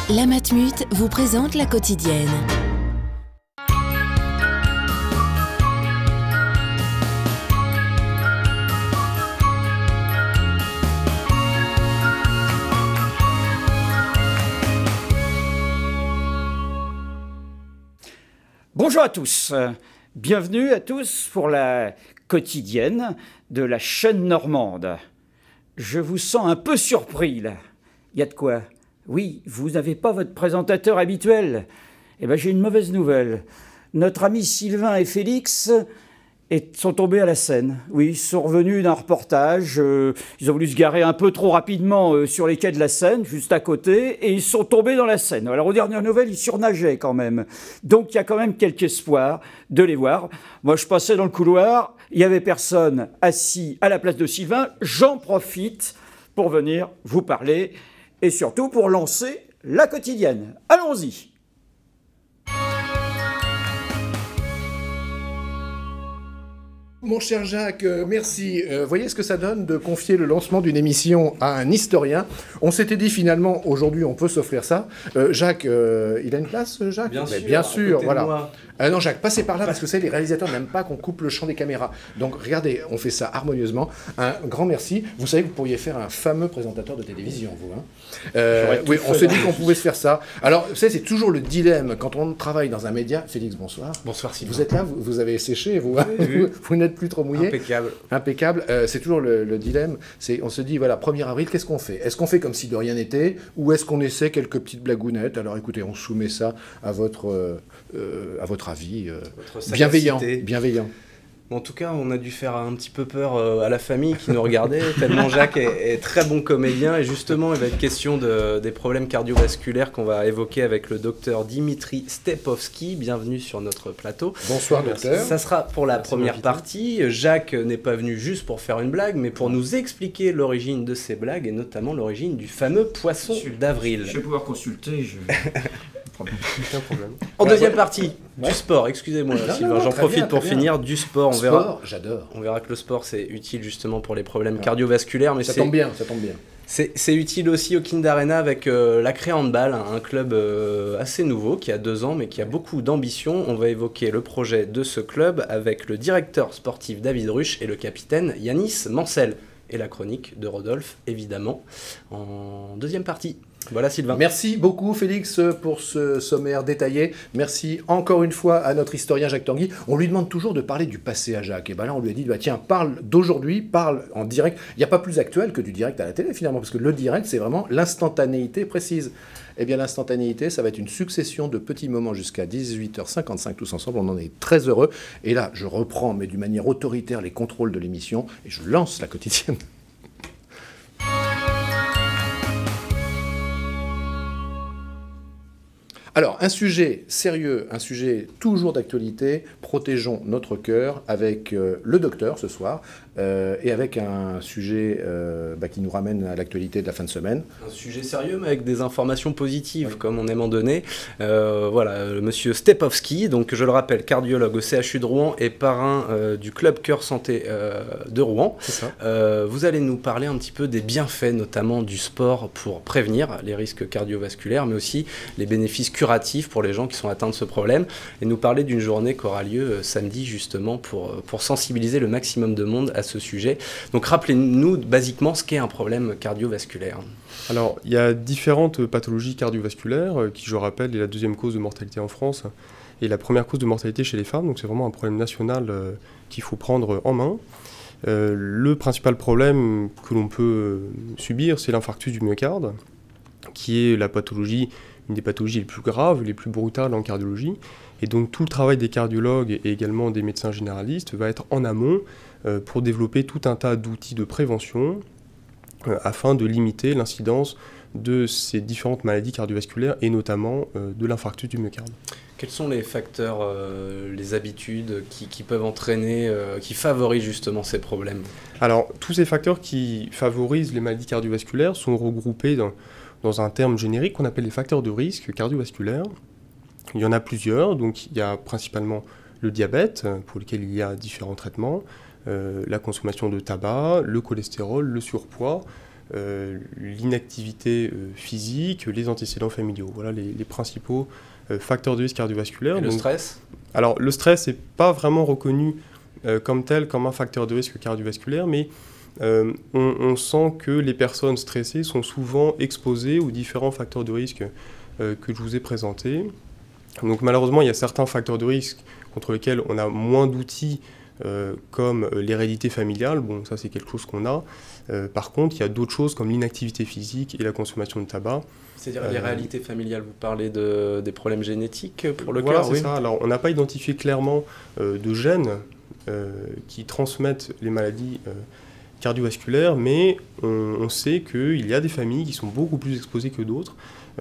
La Matmut vous présente la quotidienne. Bonjour à tous, bienvenue à tous pour la quotidienne de la chaîne normande. Je vous sens un peu surpris là. Il y a de quoi? Oui, vous n'avez pas votre présentateur habituel. Eh bien, j'ai une mauvaise nouvelle. Notre ami Sylvain et Félix sont tombés à la Seine. Oui, ils sont revenus d'un reportage. Ils ont voulu se garer un peu trop rapidement sur les quais de la Seine, juste à côté, et ils sont tombés dans la Seine. Alors, aux dernières nouvelles, ils surnageaient quand même. Donc, il y a quand même quelque espoir de les voir. Moi, je passais dans le couloir, il n'y avait personne assis à la place de Sylvain. J'en profite pour venir vous parler et surtout pour lancer la quotidienne. Allons-y! Mon cher Jacques, merci. Voyez ce que ça donne de confier le lancement d'une émission à un historien. On s'était dit finalement, aujourd'hui, on peut s'offrir ça. Jacques, il a une place, Jacques? Bien sûr, voilà. Non, Jacques, passez par là, parce que c'est les réalisateurs n'aiment pas qu'on coupe le champ des caméras. Donc, regardez, on fait ça harmonieusement. Un grand merci. Vous savez que vous pourriez faire un fameux présentateur de télévision, vous. Oui, on s'est dit qu'on pouvait se faire ça. Alors, vous savez, c'est toujours le dilemme quand on travaille dans un média. Félix, bonsoir. Bonsoir, Sylvain. Vous êtes là, vous avez séché, vous, hein. Vous n'êtes plus trop mouillé. Impeccable. Impeccable. C'est toujours le dilemme. On se dit, voilà, 1er avril, qu'est-ce qu'on fait? Est-ce qu'on fait comme si de rien n'était, ou est-ce qu'on essaie quelques petites blagounettes? Alors écoutez, on soumet ça à votre avis bienveillant. En tout cas, on a dû faire un petit peu peur à la famille qui nous regardait, tellement Jacques est très bon comédien. Et justement, il va être question des problèmes cardiovasculaires qu'on va évoquer avec le docteur Dimitri Stepovski. Bienvenue sur notre plateau. Bonsoir, docteur. Ça sera pour la première partie. Jacques n'est pas venu juste pour faire une blague, mais pour nous expliquer l'origine de ces blagues, et notamment l'origine du fameux poisson d'avril. Je vais pouvoir consulter. Aucun problème. En deuxième partie, du sport, excusez-moi Sylvain, j'en profite pour finir, du sport, on verra. J'adore. On verra que le sport c'est utile justement pour les problèmes cardiovasculaires, mais ça tombe bien. C'est utile aussi au Kind Arena avec la Cré Handball, un club assez nouveau qui a 2 ans mais qui a beaucoup d'ambition. On va évoquer le projet de ce club avec le directeur sportif David Ruch et le capitaine Yanis Mancel. Et la chronique de Rodolphe, évidemment, en deuxième partie. Voilà Sylvain. Merci beaucoup Félix pour ce sommaire détaillé. Merci encore une fois à notre historien Jacques Tanguy. On lui demande toujours de parler du passé à Jacques. Et bien là on lui a dit, tiens, parle d'aujourd'hui, parle en direct. Il n'y a pas plus actuel que du direct à la télé finalement, parce que le direct c'est vraiment l'instantanéité précise. Eh bien l'instantanéité, ça va être une succession de petits moments jusqu'à 18h55 tous ensemble. On en est très heureux. Et là, je reprends, mais d'une manière autoritaire, les contrôles de l'émission et je lance la quotidienne. Alors, un sujet sérieux, un sujet toujours d'actualité, protégeons notre cœur avec le docteur ce soir et avec un sujet qui nous ramène à l'actualité de la fin de semaine. Un sujet sérieux mais avec des informations positives comme on aime en donner. Voilà, monsieur Stepovski, donc je le rappelle, cardiologue au CHU de Rouen et parrain du club Cœur Santé de Rouen. C'est ça. Vous allez nous parler un petit peu des bienfaits notamment du sport pour prévenir les risques cardiovasculaires mais aussi les bénéfices curatifs pour les gens qui sont atteints de ce problème et nous parler d'une journée qui aura lieu samedi justement pour sensibiliser le maximum de monde à ce sujet. Donc rappelez-nous basiquement ce qu'est un problème cardiovasculaire. Alors il y a différentes pathologies cardiovasculaires qui, je rappelle, est la 2e cause de mortalité en France et la première cause de mortalité chez les femmes, donc c'est vraiment un problème national qu'il faut prendre en main. Le principal problème que l'on peut subir, c'est l'infarctus du myocarde, qui est la pathologie, une des pathologies les plus graves, les plus brutales en cardiologie. Et donc tout le travail des cardiologues et également des médecins généralistes va être en amont pour développer tout un tas d'outils de prévention afin de limiter l'incidence de ces différentes maladies cardiovasculaires et notamment de l'infarctus du myocarde. Quels sont les facteurs, les habitudes qui peuvent entraîner, qui favorisent justement ces problèmes? Alors tous ces facteurs qui favorisent les maladies cardiovasculaires sont regroupés dans un terme générique qu'on appelle les facteurs de risque cardiovasculaires. Il y en a plusieurs, donc il y a principalement le diabète, pour lequel il y a différents traitements, la consommation de tabac, le cholestérol, le surpoids, l'inactivité physique, les antécédents familiaux. Voilà les principaux facteurs de risque cardiovasculaire. Et le stress ? Alors le stress n'est pas vraiment reconnu comme tel, comme un facteur de risque cardiovasculaire, mais on sent que les personnes stressées sont souvent exposées aux différents facteurs de risque que je vous ai présentés. Donc malheureusement, il y a certains facteurs de risque contre lesquels on a moins d'outils, comme l'hérédité familiale. Bon, ça c'est quelque chose qu'on a. Par contre, il y a d'autres choses comme l'inactivité physique et la consommation de tabac. C'est-à-dire les réalités familiales, vous parlez des problèmes génétiques pour le voilà, cœur? C'est ça. Alors, on n'a pas identifié clairement de gènes qui transmettent les maladies cardiovasculaires, mais on sait qu'il y a des familles qui sont beaucoup plus exposées que d'autres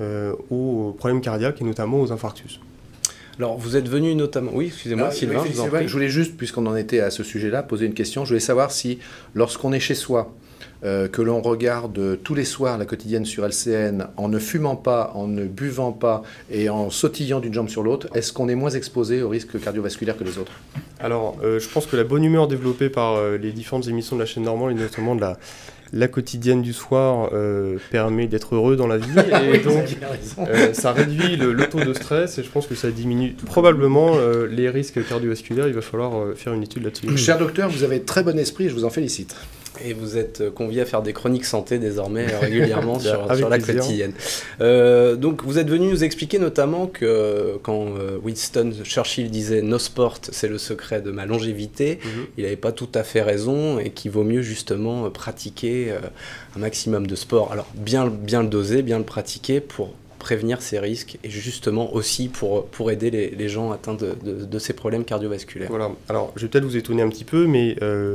aux problèmes cardiaques et notamment aux infarctus. Alors, vous êtes venu notamment... Oui, excusez-moi, Sylvain, oui, je vous en prie. Je voulais juste, puisqu'on en était à ce sujet-là, poser une question. Je voulais savoir si, lorsqu'on est chez soi, que l'on regarde tous les soirs la quotidienne sur LCN, en ne fumant pas, en ne buvant pas et en sautillant d'une jambe sur l'autre, est-ce qu'on est moins exposé au risque cardiovasculaire que les autres? Alors, je pense que la bonne humeur développée par les différentes émissions de la chaîne Normand, et notamment de la quotidienne du soir, permet d'être heureux dans la vie, et donc ça réduit le taux de stress, et je pense que ça diminue probablement les risques cardiovasculaires. Il va falloir faire une étude là-dessus. Cher docteur, vous avez très bon esprit et je vous en félicite. Et vous êtes convié à faire des chroniques santé désormais régulièrement sur la plaisir. quotidienne. Donc vous êtes venu nous expliquer notamment que quand Winston Churchill disait « No sport, c'est le secret de ma longévité », il n'avait pas tout à fait raison et qu'il vaut mieux justement pratiquer un maximum de sport. Alors bien le doser, bien le pratiquer pour prévenir ces risques et justement aussi pour aider les gens atteints de ces problèmes cardiovasculaires. Voilà. Alors je vais peut-être vous étonner un petit peu, mais...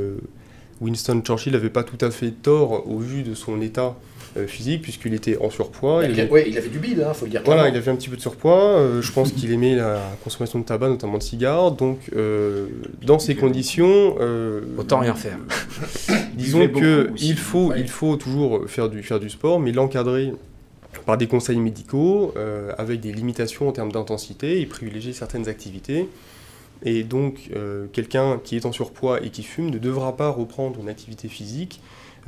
Winston Churchill n'avait pas tout à fait tort au vu de son état physique, puisqu'il était en surpoids. Il avait du bide, faut le dire. Voilà, il avait un petit peu de surpoids. Je pense qu'il aimait la consommation de tabac, notamment de cigares. Donc, dans ces conditions... autant rien faire. Disons qu'il faut toujours faire du sport, mais l'encadrer par des conseils médicaux, avec des limitations en termes d'intensité, et privilégier certaines activités. Et donc, quelqu'un qui est en surpoids et qui fume ne devra pas reprendre une activité physique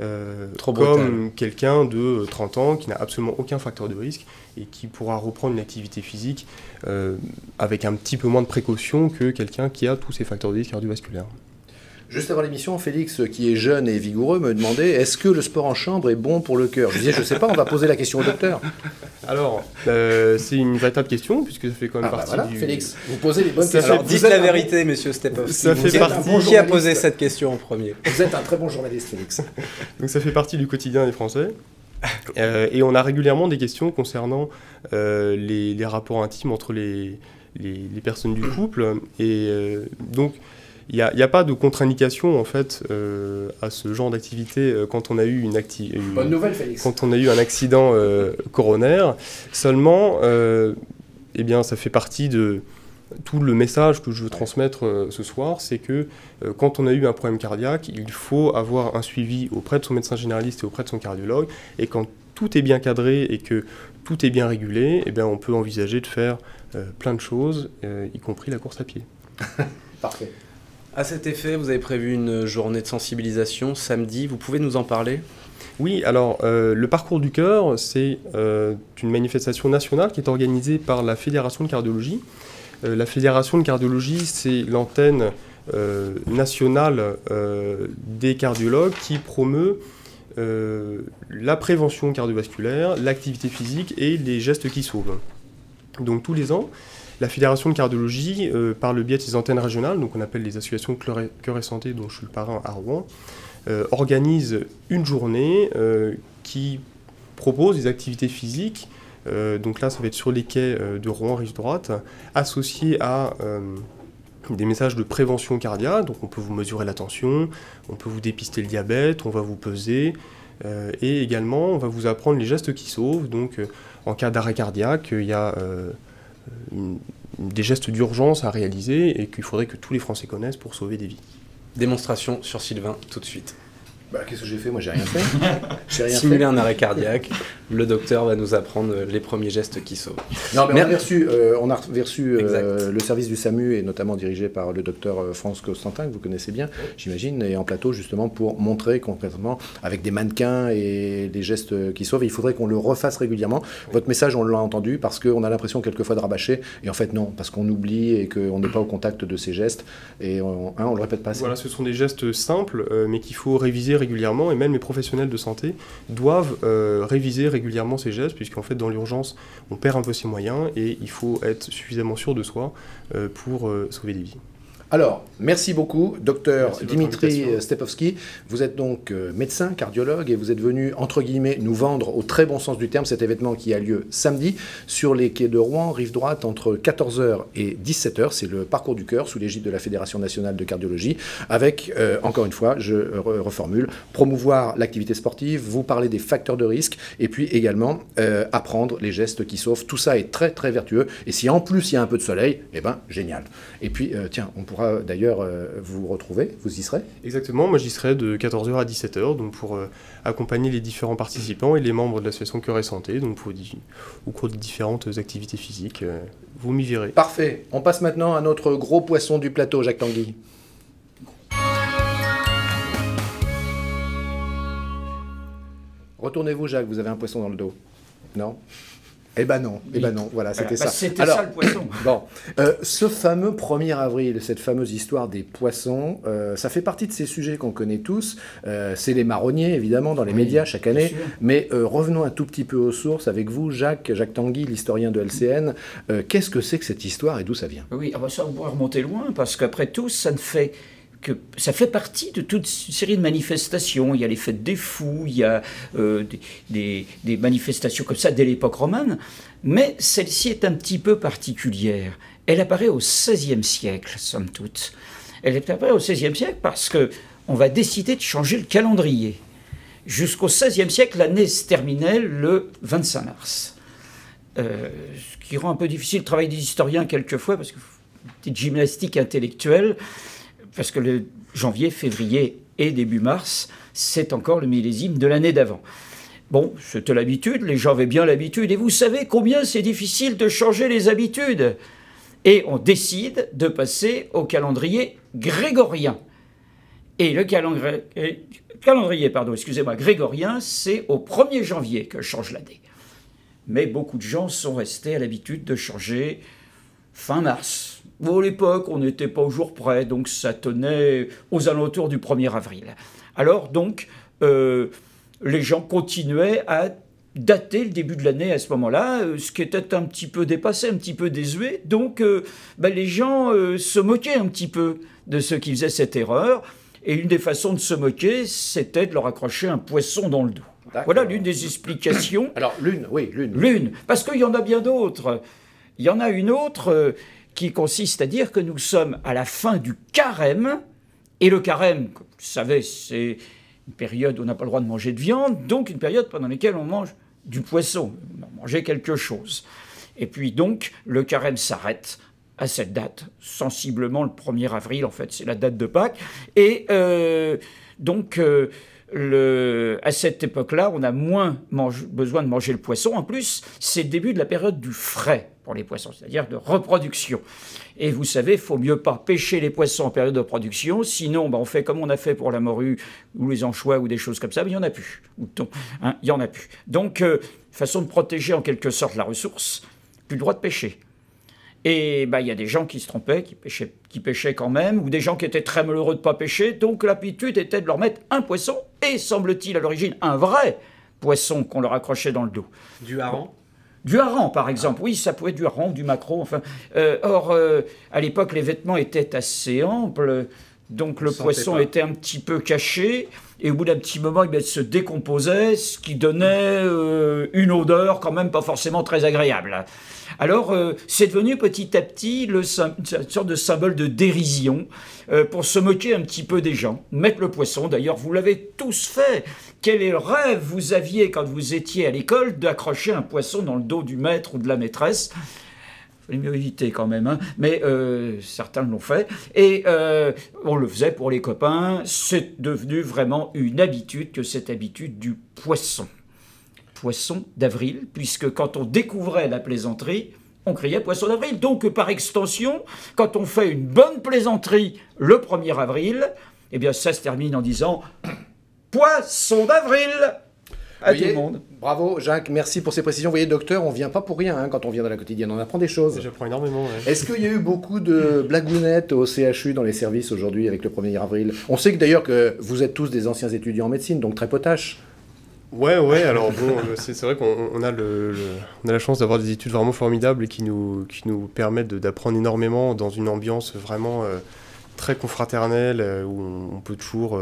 comme quelqu'un de 30 ans qui n'a absolument aucun facteur de risque et qui pourra reprendre une activité physique avec un petit peu moins de précaution que quelqu'un qui a tous ces facteurs de risque cardiovasculaires. Juste avant l'émission, Félix, qui est jeune et vigoureux, me demandait « Est-ce que le sport en chambre est bon pour le cœur ?» Je disais « Je ne sais pas, on va poser la question au docteur. » Alors, c'est une véritable question, puisque ça fait quand même partie du... Félix, vous posez les bonnes questions. Alors, dites la vérité, monsieur Stepov. Ça fait partie... Qui a posé cette question en premier? Vous êtes un très bon journaliste, Félix. Donc ça fait partie du quotidien des Français. Et on a régulièrement des questions concernant les rapports intimes entre les personnes du couple. Et donc... Il n'y a pas de contre-indication en fait à ce genre d'activité quand on a eu Bonne nouvelle, Félix. Quand on a eu un accident coronaire. Seulement, eh bien, ça fait partie de tout le message que je veux transmettre ce soir, c'est que quand on a eu un problème cardiaque, il faut avoir un suivi auprès de son médecin généraliste et auprès de son cardiologue. Et quand tout est bien cadré et que tout est bien régulé, eh bien, on peut envisager de faire plein de choses, y compris la course à pied. Parfait. À cet effet, vous avez prévu une journée de sensibilisation samedi. Vous pouvez nous en parler? Oui, alors le parcours du cœur, c'est une manifestation nationale qui est organisée par la Fédération de cardiologie. La Fédération de cardiologie, c'est l'antenne nationale des cardiologues qui promeut la prévention cardiovasculaire, l'activité physique et les gestes qui sauvent. Donc tous les ans, la Fédération de cardiologie, par le biais de ses antennes régionales, donc on appelle les associations Cœur et Santé, dont je suis le parrain à Rouen, organise une journée qui propose des activités physiques. Donc là, ça va être sur les quais de Rouen, rive droite, associées à des messages de prévention cardiaque. Donc on peut vous mesurer la tension, on peut vous dépister le diabète, on va vous peser. Et également, on va vous apprendre les gestes qui sauvent. Donc en cas d'arrêt cardiaque, il y a... des gestes d'urgence à réaliser et qu'il faudrait que tous les Français connaissent pour sauver des vies. Démonstration sur Sylvain tout de suite. Bah, qu'est-ce que j'ai fait? Moi, j'ai rien fait. J'ai rien Simuler fait. un arrêt cardiaque, le docteur va nous apprendre les premiers gestes qui sauvent. Non, mais Mais- on a reçu Exact. le service du SAMU, et notamment dirigé par le docteur France Constantin, que vous connaissez bien, j'imagine, et en plateau justement pour montrer concrètement avec des mannequins et des gestes qui sauvent. Il faudrait qu'on le refasse régulièrement. Votre message, on l'a entendu, parce qu'on a l'impression quelquefois de rabâcher, et en fait non, parce qu'on oublie et qu'on n'est pas au contact de ces gestes, et on le répète pas assez. Voilà, ce sont des gestes simples, mais qu'il faut réviser régulièrement, et même les professionnels de santé doivent réviser régulièrement ces gestes, puisqu'en fait, dans l'urgence, on perd un peu ses moyens, et il faut être suffisamment sûr de soi pour sauver des vies. Alors, merci beaucoup, docteur Merci de votre Dimitri invitation. Stepovski. Vous êtes donc médecin, cardiologue, et vous êtes venu, entre guillemets, nous vendre, au très bon sens du terme, cet événement qui a lieu samedi sur les quais de Rouen, rive droite, entre 14h et 17h. C'est le Parcours du Cœur, sous l'égide de la Fédération nationale de cardiologie, avec, encore une fois, je reformule, promouvoir l'activité sportive, vous parler des facteurs de risque, et puis également apprendre les gestes qui sauvent. Tout ça est très, très vertueux. Et si en plus il y a un peu de soleil, eh ben, génial. Et puis, tiens, on pourra d'ailleurs vous retrouver, vous y serez. Exactement, moi j'y serai de 14h à 17h, donc pour accompagner les différents participants et les membres de l'association Cœur et Santé, donc au cours de différentes activités physiques, vous m'y verrez. Parfait. On passe maintenant à notre gros poisson du plateau, Jacques Tanguy. Retournez-vous, Jacques, vous avez un poisson dans le dos. Non? Eh ben non, voilà, c'était ça. C'était Alors, ça le poisson. bon, ce fameux 1er avril, cette fameuse histoire des poissons, ça fait partie de ces sujets qu'on connaît tous. C'est les marronniers, évidemment, dans les médias chaque année. sûr. Mais revenons un tout petit peu aux sources avec vous, Jacques Tanguy, l'historien de LCN. Qu'est-ce que c'est que cette histoire et d'où ça vient? Oui, ah bah ça, on pourrait remonter loin, parce qu'après tout, ça fait partie de toute une série de manifestations. Il y a les fêtes des fous, il y a des manifestations comme ça dès l'époque romane, mais celle-ci est un petit peu particulière. Elle apparaît au XVIe siècle, somme toute. Elle apparaît au XVIe siècle parce qu'on va décider de changer le calendrier. Jusqu'au XVIe siècle, l'année se terminait le 25 mars. Ce qui rend un peu difficile le travail des historiens quelquefois, parce que une petite gymnastique intellectuelle, parce que le janvier, février et début mars, c'est encore le millésime de l'année d'avant. Bon, c'était l'habitude, les gens avaient bien l'habitude, et vous savez combien c'est difficile de changer les habitudes. Et on décide de passer au calendrier grégorien. Et le calendrier, grégorien, c'est au 1er janvier que change l'année. Mais beaucoup de gens sont restés à l'habitude de changer fin mars. Bon, à l'époque, on n'était pas au jour près, donc ça tenait aux alentours du 1er avril. Alors, donc, les gens continuaient à dater le début de l'année à ce moment-là, ce qui était un petit peu dépassé, un petit peu désuet. Donc, les gens se moquaient un petit peu de ceux qui faisaient cette erreur. Et une des façons de se moquer, c'était de leur accrocher un poisson dans le dos. D'accord. Voilà l'une des explications. Alors, l'une. L'une, parce qu'il y en a bien d'autres. Il y en a une autre qui consiste à dire que nous sommes à la fin du carême, et le carême, comme vous savez, c'est une période où on n'a pas le droit de manger de viande, donc une période pendant laquelle on mange du poisson, on manger quelque chose. Et puis donc, le carême s'arrête à cette date, sensiblement le 1er avril, en fait, c'est la date de Pâques, et donc... à cette époque-là, on a moins besoin de manger le poisson. En plus, c'est le début de la période du frai pour les poissons, c'est-à-dire de reproduction. Et vous savez, il faut mieux pas pêcher les poissons en période de reproduction, sinon on fait comme on a fait pour la morue ou les anchois ou des choses comme ça, mais il n'y en a plus. Ou le thon, il n'y en a plus. Donc, façon de protéger en quelque sorte la ressource, plus le droit de pêcher. Et il y a des gens qui se trompaient, qui pêchaient quand même, ou des gens qui étaient très malheureux de ne pas pêcher. Donc l'habitude était de leur mettre un poisson, et semble-t-il à l'origine un vrai poisson qu'on leur accrochait dans le dos. Du hareng? Du hareng, par exemple. Oui, ça pouvait être du hareng, du maquereau, enfin. Or, à l'époque, les vêtements étaient assez amples, donc le poisson était un petit peu caché, et au bout d'un petit moment, il se décomposait, ce qui donnait une odeur quand même pas forcément très agréable. Alors, c'est devenu petit à petit une sorte de symbole de dérision pour se moquer un petit peu des gens. Mettre le poisson, d'ailleurs, vous l'avez tous fait. Quel est le rêve vous aviez quand vous étiez à l'école d'accrocher un poisson dans le dos du maître ou de la maîtresse? fallait mieux éviter quand même, hein. Mais certains l'ont fait. Et on le faisait pour les copains. C'est devenu vraiment une habitude, que cette habitude du poisson. Poisson d'avril, puisque quand on découvrait la plaisanterie, on criait poisson d'avril. Donc, par extension, quand on fait une bonne plaisanterie le 1er avril, eh bien, ça se termine en disant poisson d'avril à tout le monde. Bravo, Jacques, merci pour ces précisions. Vous voyez, docteur, on vient pas pour rien hein, quand on vient dans la quotidienne, on apprend des choses. J'apprends énormément. Ouais. Est-ce qu'il y a eu beaucoup de blagounettes au CHU dans les services aujourd'hui avec le 1er avril? On sait que d'ailleurs que vous êtes tous des anciens étudiants en médecine, donc très potache. Ouais, alors bon, c'est vrai qu'on a, on a la chance d'avoir des études vraiment formidables et qui nous permettent d'apprendre énormément dans une ambiance vraiment très confraternelle où on peut toujours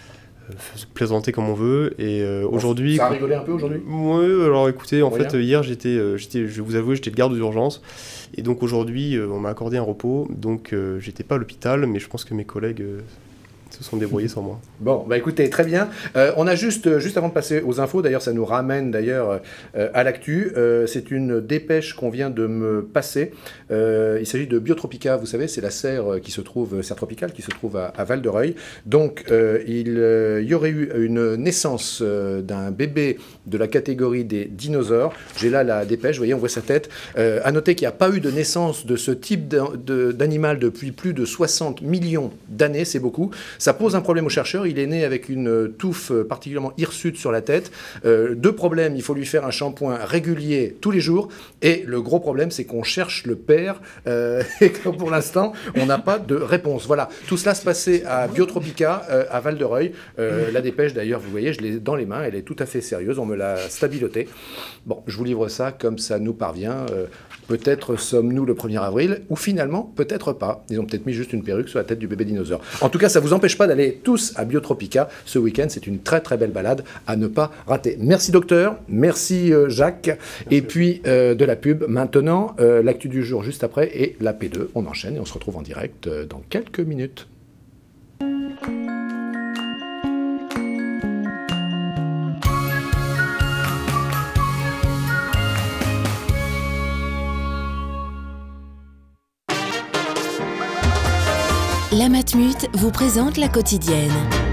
se plaisanter comme on veut. Et aujourd'hui... Ça a rigolé un peu aujourd'hui? Oui, alors écoutez, en fait, hier, j'étais, je vais vous avouer, j'étais de garde d'urgence. Et donc aujourd'hui, on m'a accordé un repos. Donc j'étais pas à l'hôpital, mais je pense que mes collègues... se sont débrouillés sans moi. Bon, bah écoutez, très bien. On a juste avant de passer aux infos, d'ailleurs ça nous ramène d'ailleurs à l'actu, c'est une dépêche qu'on vient de me passer. Il s'agit de Biotropica, vous savez, c'est la serre tropicale qui se trouve à Val-de-Reuil. Donc il y aurait eu une naissance d'un bébé de la catégorie des dinosaures. J'ai là la dépêche, vous voyez, on voit sa tête. À noter qu'il n'y a pas eu de naissance de ce type d'animal depuis plus de 60 millions d'années, c'est beaucoup. Ça pose un problème au chercheur, il est né avec une touffe particulièrement hirsute sur la tête. Deux problèmes, il faut lui faire un shampoing régulier tous les jours. Et le gros problème, c'est qu'on cherche le père et que pour l'instant, on n'a pas de réponse. Voilà, tout cela se passait à Biotropica, à Val-de-Reuil. La dépêche, d'ailleurs, vous voyez, je l'ai dans les mains, elle est tout à fait sérieuse, on me l'a stabilotée. Bon, je vous livre ça comme ça nous parvient. Peut-être sommes-nous le 1er avril, ou finalement, peut-être pas. Ils ont peut-être mis juste une perruque sur la tête du bébé dinosaure. En tout cas, ça ne vous empêche pas d'aller tous à Biotropica ce week-end. C'est une très très belle balade à ne pas rater. Merci docteur, merci Jacques. Merci. Et puis de la pub maintenant, l'actu du jour juste après et la P2. On enchaîne et on se retrouve en direct dans quelques minutes. La Matmut vous présente la quotidienne.